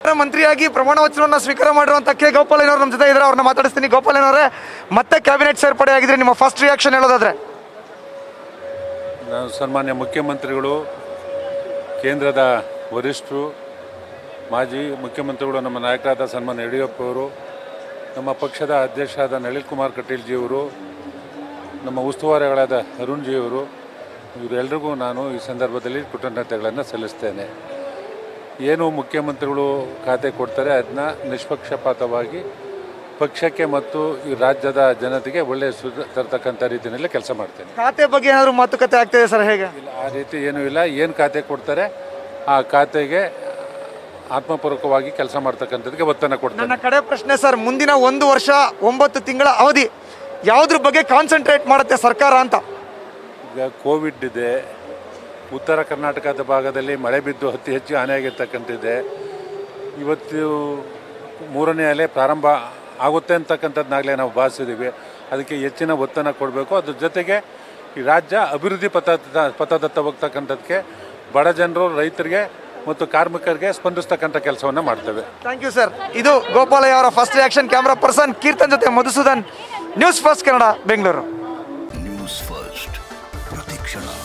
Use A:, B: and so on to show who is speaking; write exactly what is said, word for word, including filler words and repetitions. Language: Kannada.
A: ಮಂತ್ರಿಯಾಗಿ ಪ್ರಮಾಣ ವಚನವನ್ನು ಸ್ವೀಕಾರ ಮಾಡಿರುವಂತ ಕೆ ಗೋಪಾಲಯ್ಯನವರು ನಮ್ಮ ಜೊತೆ ಇದ್ದಾರೆ. ಅವ್ರನ್ನ ಮಾತಾಡಿಸ್ತೀನಿ. ಗೋಪಾಲಯ್ಯನವರೇ, ಮತ್ತೆ ಕ್ಯಾಬಿನೆಟ್ ಸೇರ್ಪಡೆ ಆಗಿದ್ರೆ ನಿಮ್ಮ ಫಸ್ಟ್ ರಿಯಾಕ್ಷನ್ ಹೇಳೋದಾದ್ರೆ?
B: ಸನ್ಮಾನ್ಯ ಮುಖ್ಯಮಂತ್ರಿಗಳು, ಕೇಂದ್ರದ ವರಿಷ್ಠರು, ಮಾಜಿ ಮುಖ್ಯಮಂತ್ರಿಗಳು, ನಮ್ಮ ನಾಯಕರಾದ ಸನ್ಮಾನ್ಯ ಯಡಿಯೂರಪ್ಪ ಅವರು, ನಮ್ಮ ಪಕ್ಷದ ಅಧ್ಯಕ್ಷರಾದ ನಳಿನ್ ಕುಮಾರ್ ಕಟೀಲ್ ಜಿಯವರು, ನಮ್ಮ ಉಸ್ತುವಾರಿಗಳಾದ ಅರುಣ್ ಜಿಯವರು, ಇವರೆಲ್ಲರಿಗೂ ನಾನು ಈ ಸಂದರ್ಭದಲ್ಲಿ ಕೃತಜ್ಞತೆಗಳನ್ನು ಸಲ್ಲಿಸ್ತೇನೆ. ಏನು ಮುಖ್ಯಮಂತ್ರಿಗಳು ಖಾತೆ ಕೊಡ್ತಾರೆ ಅದನ್ನ ನಿಷ್ಪಕ್ಷಪಾತವಾಗಿ ಪಕ್ಷಕ್ಕೆ ಮತ್ತು ಈ ರಾಜ್ಯದ ಜನತೆಗೆ ಒಳ್ಳೆಯ ಸುದ್ದಿ ತರ್ತಕ್ಕಂಥ ರೀತಿಯಲ್ಲಿ ಕೆಲಸ ಮಾಡ್ತೇನೆ.
A: ಖಾತೆ ಬಗ್ಗೆ ಏನಾದರೂ ಮಾತುಕತೆ ಆಗ್ತಿದೆ ಸರ್? ಹೇಗೆ?
B: ಇಲ್ಲ, ಆ ರೀತಿ ಏನೂ ಇಲ್ಲ. ಏನು ಖಾತೆ ಕೊಡ್ತಾರೆ ಆ ಖಾತೆಗೆ ಆತ್ಮಪೂರ್ವಕವಾಗಿ ಕೆಲಸ ಮಾಡ್ತಕ್ಕಂಥದ್ದಕ್ಕೆ ಒತ್ತನ್ನು ಕೊಡ್ತಾರೆ.
A: ನನ್ನ ಕಡೆ ಪ್ರಶ್ನೆ ಸರ್, ಮುಂದಿನ ಒಂದು ವರ್ಷ ಒಂಬತ್ತು ತಿಂಗಳ ಅವಧಿ ಯಾವುದ್ರ ಬಗ್ಗೆ ಕಾನ್ಸಂಟ್ರೇಟ್ ಮಾಡುತ್ತೆ ಸರ್ಕಾರ ಅಂತ?
B: ಈಗ ಕೋವಿಡ್ ಇದೆ, ಉತ್ತರ ಕರ್ನಾಟಕದ ಭಾಗದಲ್ಲಿ ಮಳೆ ಬಿದ್ದು ಅತಿ ಹೆಚ್ಚು ಹಾನಿಯಾಗಿರ್ತಕ್ಕಂಥದ್ದಿದೆ. ಇವತ್ತು ಮೂರನೇ ಅಲೆ ಪ್ರಾರಂಭ ಆಗುತ್ತೆ ಅಂತಕ್ಕಂಥದ್ದನ್ನಾಗಲೇ ನಾವು ಭಾವಿಸಿದ್ದೀವಿ. ಅದಕ್ಕೆ ಹೆಚ್ಚಿನ ಒತ್ತನ್ನು ಕೊಡಬೇಕು. ಅದ್ರ ಜೊತೆಗೆ ಈ ರಾಜ್ಯ ಅಭಿವೃದ್ಧಿ ಪಥ ಪಥದತ್ತ ಹೋಗ್ತಕ್ಕಂಥದ್ದಕ್ಕೆ ಬಡ ಜನರು, ರೈತರಿಗೆ ಮತ್ತು ಕಾರ್ಮಿಕರಿಗೆ ಸ್ಪಂದಿಸ್ತಕ್ಕಂಥ ಕೆಲಸವನ್ನು ಮಾಡ್ತೇವೆ.
A: Thank you sir. ಇದು ಗೋಪಾಲಯ್ಯ ಅವರ first reaction. Camera person Keerthan ಜೊತೆ Madhusudan, news first Kannada, Bengaluru.
C: News first ಪ್ರತಿಕ್ಷಣ.